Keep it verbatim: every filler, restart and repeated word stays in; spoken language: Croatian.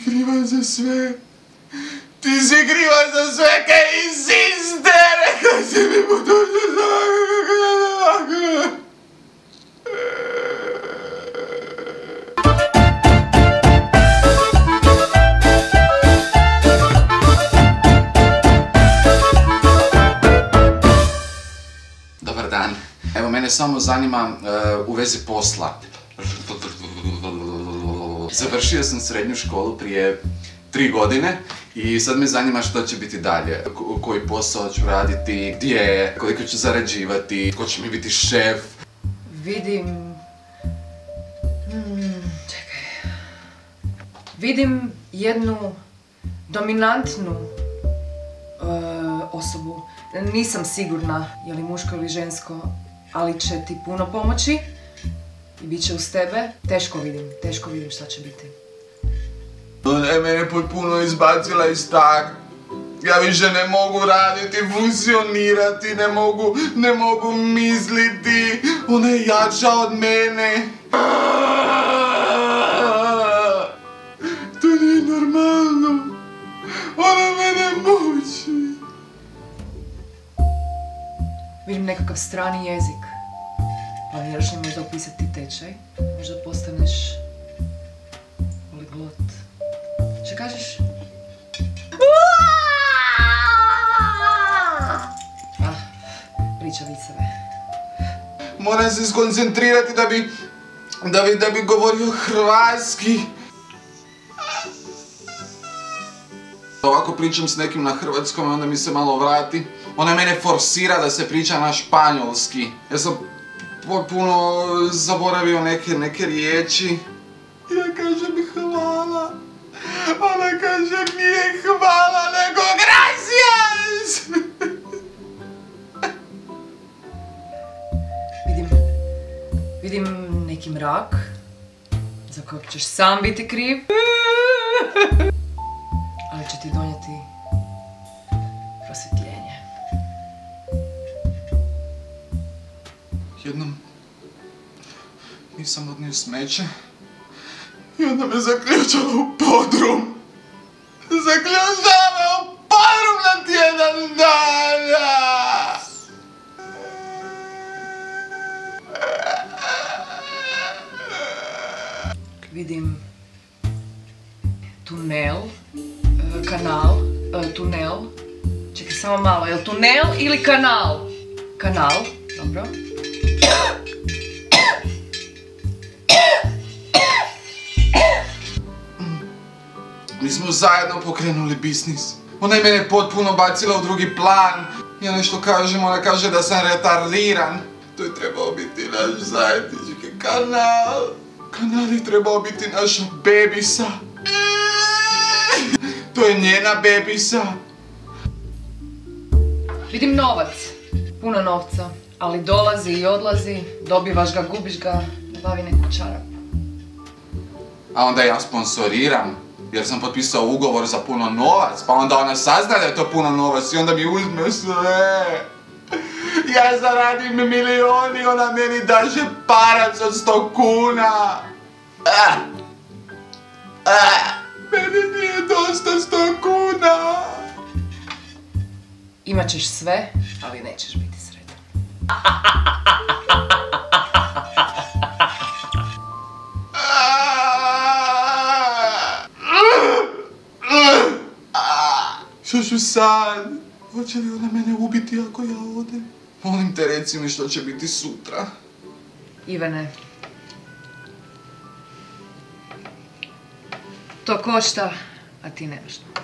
kriva za sve. Ti si kriva za sve kaj insiste, rekao si mi budućnost ovako kako ja ne mogu. Dobar dan. Evo, mene samo zanima uh, u vezi posla. Završio sam srednju školu prije tri godine i sad me zanima što će biti dalje. Ko, koji posao ću raditi, gdje, koliko ću zarađivati, tko će mi biti šef. Vidim... Hmm, čekaj... Vidim jednu dominantnu uh, osobu. Nisam sigurna je li muško ili žensko, ali će ti puno pomoći i bit će uz tebe. Teško vidim, teško vidim šta će biti. Ona je mene potpuno izbacila iz tak. Ja više ne mogu raditi, funkcionirati, ne mogu, ne mogu misliti. Ona je jača od mene. To nije normalno. Ona mene muči. Vidim nekakav strani jezik. Planiraš li možda upisati tečaj? Možda postaneš poliglot. Što kažeš? Ah, priča viceve. Moram se skoncentrirati da bi, da bi, da bi govorio hrvatski. Ovako pričam s nekim na hrvatskom i onda mi se malo vrati. Ona mene forsira da se priča na španjolski. Ja sam potpuno zaboravio neke, neke riječi. Ja kažem hvala. Ona kaže nije hvala, nego gracias! Vidim, vidim neki mrak za kojeg ćeš sam biti kriv. Ali će ti donijeti prosvjetljenje. Jednom nisam odnio smeće i onda me zaključalo u podrum. Zaključalo me u podrum na tjedan dana! Vidim tunel, kanal, tunel. Čekaj samo malo, je li tunel ili kanal? Kanal, dobro. Mi smo zajedno pokrenuli biznis. Ona je mene potpuno bacila u drugi plan. Ja nešto kažem, ona kaže da sam retardiran. To je trebao biti naš zajednički kanal. Kanal je trebao biti naša bebisa. To je njena bebisa. Vidim novac, puno novca, ali dolazi i odlazi, dobivaš ga, gubiš ga, nabavi neku čarapu. A onda ja sponsoriram, jer sam potpisao ugovor za puno novac, pa onda ona sazna da je to puno novac i onda mi uzme sve. Ja zaradim milion i ona meni daže parac od sto kuna. Ah. Ah. Meni nije dosta sto kuna. Imat ćeš sve, ali nećeš biti sretan. Što ću sad? Hoće li ona mene ubiti ako ja odem? Molim te, reci mi što će biti sutra. Ivane, to košta, a ti nemaš.